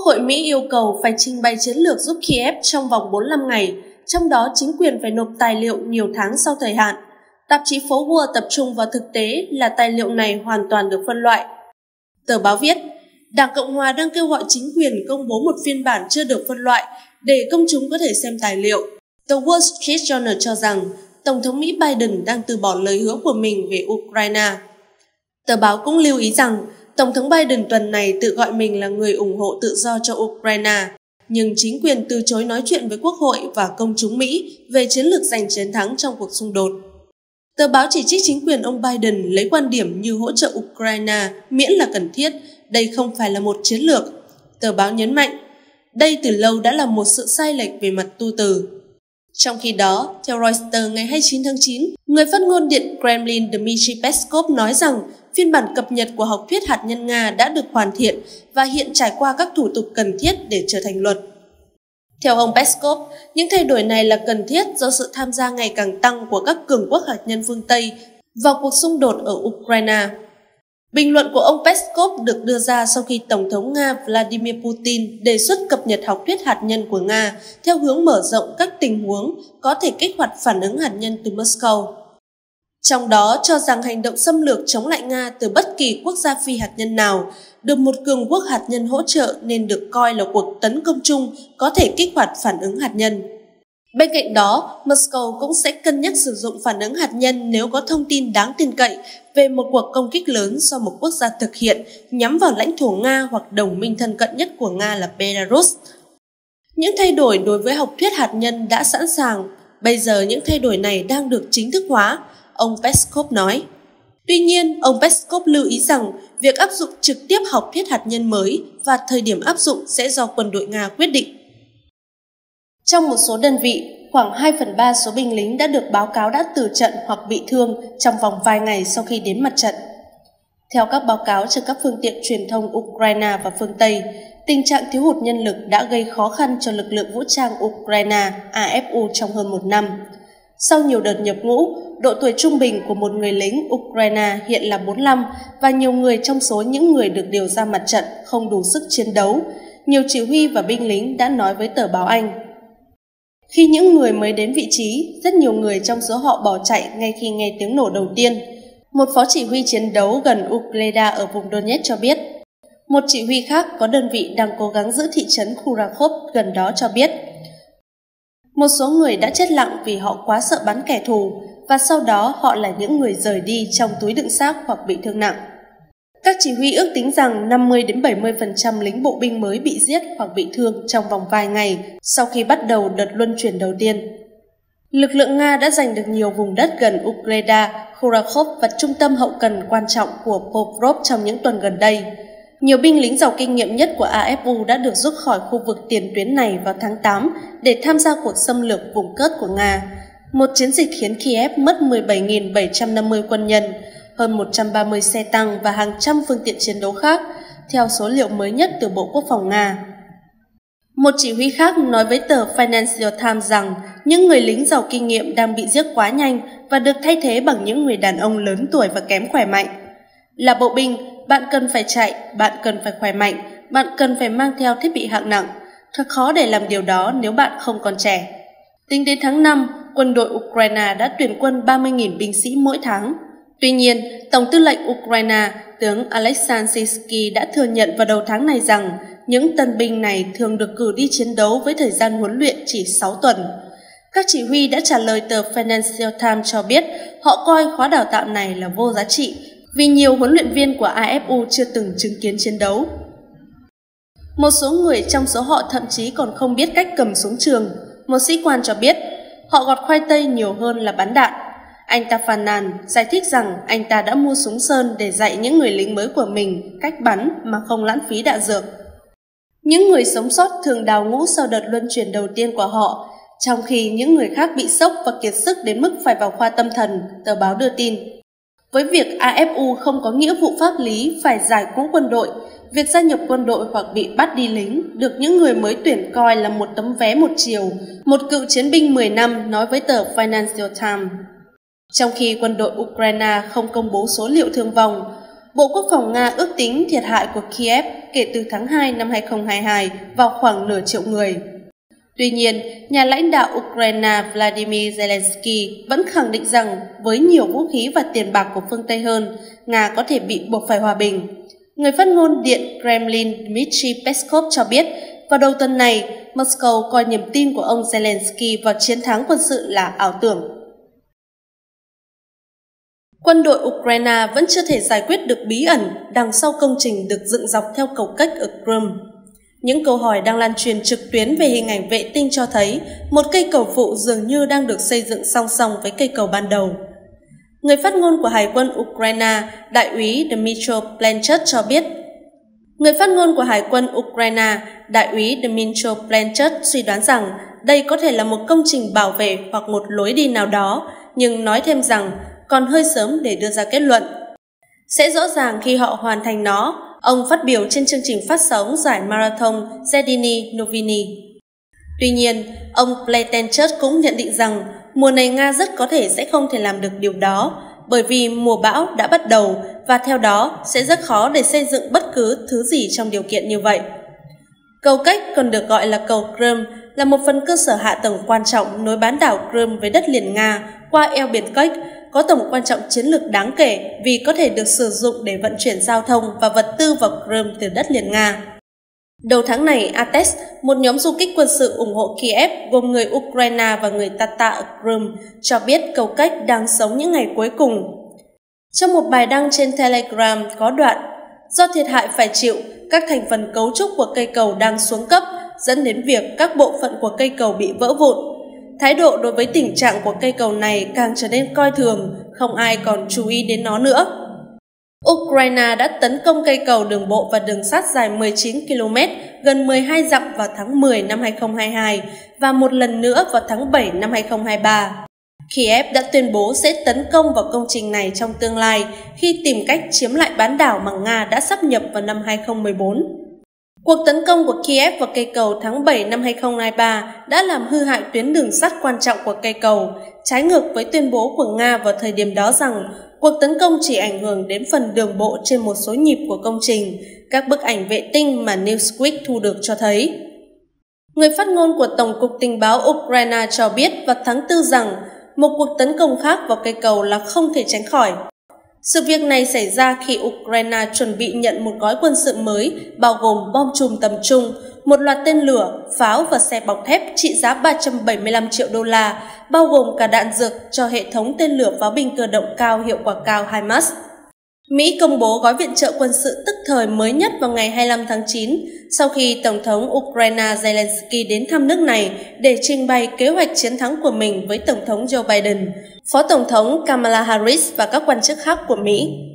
hội Mỹ yêu cầu phải trình bày chiến lược giúp Kiev trong vòng 45 ngày, trong đó chính quyền phải nộp tài liệu nhiều tháng sau thời hạn. Tạp chí phố Wall tập trung vào thực tế là tài liệu này hoàn toàn được phân loại. Tờ báo viết, Đảng Cộng Hòa đang kêu gọi chính quyền công bố một phiên bản chưa được phân loại để công chúng có thể xem tài liệu. The Wall Street Journal cho rằng Tổng thống Mỹ Biden đang từ bỏ lời hứa của mình về Ukraine. Tờ báo cũng lưu ý rằng Tổng thống Biden tuần này tự gọi mình là người ủng hộ tự do cho Ukraine, nhưng chính quyền từ chối nói chuyện với Quốc hội và công chúng Mỹ về chiến lược giành chiến thắng trong cuộc xung đột. Tờ báo chỉ trích chính quyền ông Biden lấy quan điểm như hỗ trợ Ukraine miễn là cần thiết, đây không phải là một chiến lược. Tờ báo nhấn mạnh, đây từ lâu đã là một sự sai lệch về mặt tu từ. Trong khi đó, theo Reuters ngày 29 tháng 9, người phát ngôn Điện Kremlin Dmitry Peskov nói rằng phiên bản cập nhật của học thuyết hạt nhân Nga đã được hoàn thiện và hiện trải qua các thủ tục cần thiết để trở thành luật. Theo ông Peskov, những thay đổi này là cần thiết do sự tham gia ngày càng tăng của các cường quốc hạt nhân phương Tây vào cuộc xung đột ở Ukraine. Bình luận của ông Peskov được đưa ra sau khi Tổng thống Nga Vladimir Putin đề xuất cập nhật học thuyết hạt nhân của Nga theo hướng mở rộng các tình huống có thể kích hoạt phản ứng hạt nhân từ Moscow. Trong đó cho rằng hành động xâm lược chống lại Nga từ bất kỳ quốc gia phi hạt nhân nào được một cường quốc hạt nhân hỗ trợ nên được coi là cuộc tấn công chung có thể kích hoạt phản ứng hạt nhân. Bên cạnh đó, Moscow cũng sẽ cân nhắc sử dụng phản ứng hạt nhân nếu có thông tin đáng tin cậy về một cuộc công kích lớn do một quốc gia thực hiện nhắm vào lãnh thổ Nga hoặc đồng minh thân cận nhất của Nga là Belarus. Những thay đổi đối với học thuyết hạt nhân đã sẵn sàng, bây giờ những thay đổi này đang được chính thức hóa, ông Peskov nói. Tuy nhiên, ông Peskov lưu ý rằng việc áp dụng trực tiếp học thuyết hạt nhân mới và thời điểm áp dụng sẽ do quân đội Nga quyết định. Trong một số đơn vị, khoảng 2/3 số binh lính đã được báo cáo đã tử trận hoặc bị thương trong vòng vài ngày sau khi đến mặt trận. Theo các báo cáo trên các phương tiện truyền thông Ukraine và phương Tây, tình trạng thiếu hụt nhân lực đã gây khó khăn cho lực lượng vũ trang Ukraine AFU trong hơn một năm. Sau nhiều đợt nhập ngũ, độ tuổi trung bình của một người lính Ukraine hiện là 45 và nhiều người trong số những người được điều ra mặt trận không đủ sức chiến đấu, nhiều chỉ huy và binh lính đã nói với tờ báo Anh. Khi những người mới đến vị trí, rất nhiều người trong số họ bỏ chạy ngay khi nghe tiếng nổ đầu tiên. Một phó chỉ huy chiến đấu gần Ukleda ở vùng Donetsk cho biết. Một chỉ huy khác có đơn vị đang cố gắng giữ thị trấn Kurakhov gần đó cho biết. Một số người đã chết lặng vì họ quá sợ bắn kẻ thù và sau đó họ là những người rời đi trong túi đựng xác hoặc bị thương nặng. Các chỉ huy ước tính rằng 50-70% lính bộ binh mới bị giết hoặc bị thương trong vòng vài ngày sau khi bắt đầu đợt luân chuyển đầu tiên. Lực lượng Nga đã giành được nhiều vùng đất gần Ukleda, Kurakhov và trung tâm hậu cần quan trọng của Pokrov trong những tuần gần đây. Nhiều binh lính giàu kinh nghiệm nhất của AFU đã được rút khỏi khu vực tiền tuyến này vào tháng 8 để tham gia cuộc xâm lược vùng Kursk của Nga. Một chiến dịch khiến Kiev mất 17.750 quân nhân, hơn 130 xe tăng và hàng trăm phương tiện chiến đấu khác, theo số liệu mới nhất từ Bộ Quốc phòng Nga. Một chỉ huy khác nói với tờ Financial Times rằng những người lính giàu kinh nghiệm đang bị giết quá nhanh và được thay thế bằng những người đàn ông lớn tuổi và kém khỏe mạnh. Là bộ binh, bạn cần phải chạy, bạn cần phải khỏe mạnh, bạn cần phải mang theo thiết bị hạng nặng. Thật khó để làm điều đó nếu bạn không còn trẻ. Tính đến tháng 5, quân đội Ukraine đã tuyển quân 30.000 binh sĩ mỗi tháng. Tuy nhiên, Tổng tư lệnh Ukraine, tướng Alexander Syrskyi đã thừa nhận vào đầu tháng này rằng những tân binh này thường được cử đi chiến đấu với thời gian huấn luyện chỉ 6 tuần. Các chỉ huy đã trả lời tờ Financial Times cho biết họ coi khóa đào tạo này là vô giá trị vì nhiều huấn luyện viên của AFU chưa từng chứng kiến chiến đấu. Một số người trong số họ thậm chí còn không biết cách cầm súng trường. Một sĩ quan cho biết họ gọt khoai tây nhiều hơn là bắn đạn. Anh ta phàn nàn, giải thích rằng anh ta đã mua súng sơn để dạy những người lính mới của mình cách bắn mà không lãng phí đạn dược. Những người sống sót thường đào ngũ sau đợt luân chuyển đầu tiên của họ, trong khi những người khác bị sốc và kiệt sức đến mức phải vào khoa tâm thần, tờ báo đưa tin. Với việc AFU không có nghĩa vụ pháp lý phải giải cứu quân đội, việc gia nhập quân đội hoặc bị bắt đi lính được những người mới tuyển coi là một tấm vé một chiều, một cựu chiến binh 10 năm nói với tờ Financial Times. Trong khi quân đội Ukraine không công bố số liệu thương vong, Bộ Quốc phòng Nga ước tính thiệt hại của Kiev kể từ tháng 2 năm 2022 vào khoảng nửa triệu người. Tuy nhiên, nhà lãnh đạo Ukraine Vladimir Zelensky vẫn khẳng định rằng với nhiều vũ khí và tiền bạc của phương Tây hơn, Nga có thể bị buộc phải hòa bình. Người phát ngôn Điện Kremlin Dmitry Peskov cho biết, vào đầu tuần này, Moscow coi niềm tin của ông Zelensky vào chiến thắng quân sự là ảo tưởng. Quân đội Ukraine vẫn chưa thể giải quyết được bí ẩn đằng sau công trình được dựng dọc theo cầu cách ở Crimea. Những câu hỏi đang lan truyền trực tuyến về hình ảnh vệ tinh cho thấy một cây cầu phụ dường như đang được xây dựng song song với cây cầu ban đầu. Người phát ngôn của Hải quân Ukraine, Đại úy Dmytro Blanchard cho biết, suy đoán rằng đây có thể là một công trình bảo vệ hoặc một lối đi nào đó, nhưng nói thêm rằng còn hơi sớm để đưa ra kết luận. Sẽ rõ ràng khi họ hoàn thành nó, ông phát biểu trên chương trình phát sóng giải marathon Zedini Novini. Tuy nhiên, ông Blanchard cũng nhận định rằng mùa này Nga rất có thể sẽ không thể làm được điều đó, bởi vì mùa bão đã bắt đầu và theo đó sẽ rất khó để xây dựng bất cứ thứ gì trong điều kiện như vậy. Cầu cách còn được gọi là cầu Crimea là một phần cơ sở hạ tầng quan trọng nối bán đảo Crimea với đất liền Nga qua eo biển Kerch, có tầm quan trọng chiến lược đáng kể vì có thể được sử dụng để vận chuyển giao thông và vật tư vào Crimea từ đất liền Nga. Đầu tháng này, ATES, một nhóm du kích quân sự ủng hộ Kiev gồm người Ukraine và người Tatar ở Crimea, cho biết cầu cách đang sống những ngày cuối cùng. Trong một bài đăng trên Telegram có đoạn, do thiệt hại phải chịu, các thành phần cấu trúc của cây cầu đang xuống cấp, dẫn đến việc các bộ phận của cây cầu bị vỡ vụn. Thái độ đối với tình trạng của cây cầu này càng trở nên coi thường, không ai còn chú ý đến nó nữa. Ukraine đã tấn công cây cầu đường bộ và đường sắt dài 19 km, gần 12 dặm vào tháng 10 năm 2022 và một lần nữa vào tháng 7 năm 2023. Kiev đã tuyên bố sẽ tấn công vào công trình này trong tương lai khi tìm cách chiếm lại bán đảo mà Nga đã sáp nhập vào năm 2014. Cuộc tấn công của Kiev vào cây cầu tháng 7 năm 2023 đã làm hư hại tuyến đường sắt quan trọng của cây cầu, trái ngược với tuyên bố của Nga vào thời điểm đó rằng cuộc tấn công chỉ ảnh hưởng đến phần đường bộ trên một số nhịp của công trình, các bức ảnh vệ tinh mà Newsweek thu được cho thấy. Người phát ngôn của Tổng cục Tình báo Ukraine cho biết vào tháng 4 rằng một cuộc tấn công khác vào cây cầu là không thể tránh khỏi. Sự việc này xảy ra khi Ukraine chuẩn bị nhận một gói quân sự mới bao gồm bom chùm tầm trung, một loạt tên lửa, pháo và xe bọc thép trị giá 375 triệu đô la, bao gồm cả đạn dược cho hệ thống tên lửa pháo binh cơ động cao hiệu quả cao HIMARS. Mỹ công bố gói viện trợ quân sự tức thời mới nhất vào ngày 25 tháng 9 sau khi Tổng thống Ukraine Zelensky đến thăm nước này để trình bày kế hoạch chiến thắng của mình với Tổng thống Joe Biden, Phó Tổng thống Kamala Harris và các quan chức khác của Mỹ.